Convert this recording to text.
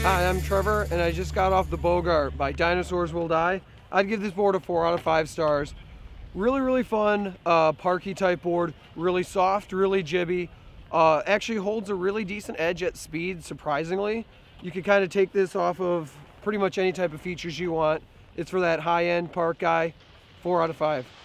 Hi, I'm Trevor, and I just got off the Bogart by Dinosaurs Will Die. I'd give this board a 4 out of 5 stars. Really fun, parky type board, really soft, really jibby. Actually holds a really decent edge at speed, surprisingly. You can kind of take this off of pretty much any type of features you want. It's for that high-end park guy. 4 out of 5.